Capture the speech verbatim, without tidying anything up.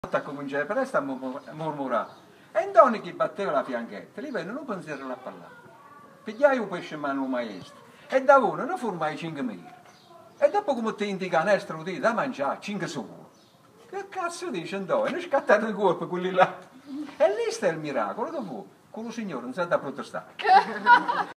A cominciare per resta a mormorare. E Doni che batteva la fianchetta, lì venne un pensiero a parlare. Pigliai un pesce in mano maestro. E da uno ne formai cinque mila. E dopo come ti indica nestro di da mangiare, cinque solo. Che cazzo dice Doni? Non scattare il corpo quelli là. E lì sta il miracolo, che fu? Quello signore non sa da protestare.